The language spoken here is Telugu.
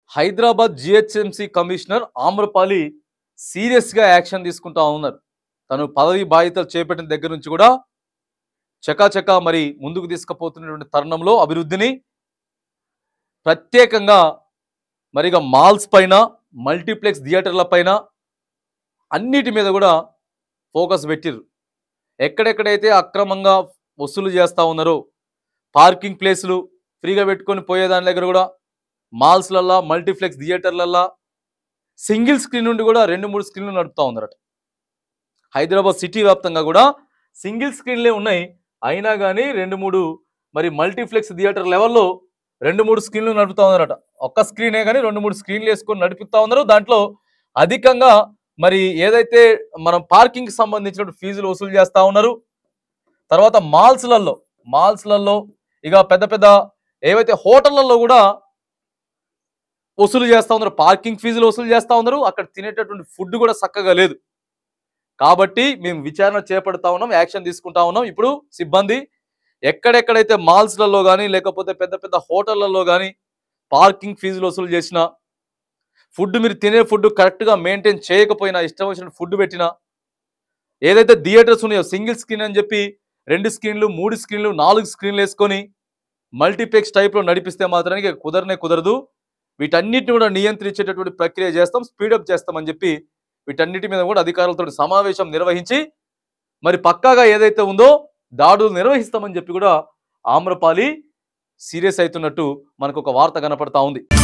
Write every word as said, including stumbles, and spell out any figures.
హైదరాబాద్ జిహెచ్ఎంసీ కమిషనర్ ఆమ్రపాలి సీరియస్‌గా యాక్షన్ తీసుకుంటా ఉన్నారు. తను పదవి బాధ్యతలు చేపట్టిన దగ్గర నుంచి కూడా చకాచకా మరి ముందుకు తీసుకుపోతున్నటువంటి తరుణంలో అభివృద్ధిని ప్రత్యేకంగా మరిగా మాల్స్ పైన, మల్టీప్లెక్స్ థియేటర్ల పైన అన్నిటి మీద కూడా ఫోకస్ పెట్టిర్రు. ఎక్కడెక్కడైతే అక్రమంగా వసూలు చేస్తా ఉన్నారో పార్కింగ్ ప్లేసులు ఫ్రీగా పెట్టుకొని పోయేదాని దగ్గర కూడా మాల్స్లల్లా, మల్టీప్లెక్స్ థియేటర్లల్లా సింగిల్ స్క్రీన్ నుండి కూడా రెండు మూడు స్క్రీన్లు నడుపుతా ఉన్నారట. హైదరాబాద్ సిటీ వ్యాప్తంగా కూడా సింగిల్ స్క్రీన్లే ఉన్నాయి. అయినా కానీ రెండు మూడు మరి మల్టీప్లెక్స్ థియేటర్ లెవెల్లో రెండు మూడు స్క్రీన్లు నడుపుతా ఉన్నారట. ఒక్క స్క్రీనే కానీ రెండు మూడు స్క్రీన్లు వేసుకొని నడిపిస్తా ఉన్నారు. దాంట్లో అధికంగా మరి ఏదైతే మనం పార్కింగ్కి సంబంధించిన ఫీజులు వసూలు చేస్తూ ఉన్నారు. తర్వాత మాల్స్లలో మాల్స్లలో ఇక పెద్ద పెద్ద ఏవైతే హోటళ్లలో కూడా వసూలు చేస్తూ ఉన్నారు. పార్కింగ్ ఫీజులు వసూలు చేస్తూ ఉన్నారు. అక్కడ తినేటటువంటి ఫుడ్ కూడా చక్కగా లేదు. కాబట్టి మేము విచారణ చేపడతా ఉన్నాం, యాక్షన్ తీసుకుంటా ఉన్నాం. ఇప్పుడు సిబ్బంది ఎక్కడెక్కడైతే మాల్స్లలో కానీ లేకపోతే పెద్ద పెద్ద హోటళ్లలో కానీ పార్కింగ్ ఫీజులు వసూలు చేసినా, ఫుడ్ మీరు తినే ఫుడ్ కరెక్ట్గా మెయింటైన్ చేయకపోయినా, ఇష్టం వచ్చిన ఫుడ్ పెట్టినా, ఏదైతే థియేటర్స్ ఉన్నాయో సింగిల్ స్క్రీన్ అని చెప్పి రెండు స్క్రీన్లు మూడు స్క్రీన్లు నాలుగు స్క్రీన్లు వేసుకొని మల్టీప్లెక్స్ టైప్లో నడిపిస్తే మాత్రానికి కుదరనే కుదరదు. వీటన్నిటిని కూడా నియంత్రించేటటువంటి ప్రక్రియ చేస్తాం, స్పీడప్ చేస్తామని చెప్పి వీటన్నిటి మీద కూడా అధికారులతో సమావేశం నిర్వహించి మరి పక్కాగా ఏదైతే ఉందో దాడులు నిర్వహిస్తామని చెప్పి కూడా ఆమ్రపాలి సీరియస్ అవుతున్నట్టు మనకు ఒక వార్త కనపడతా ఉంది.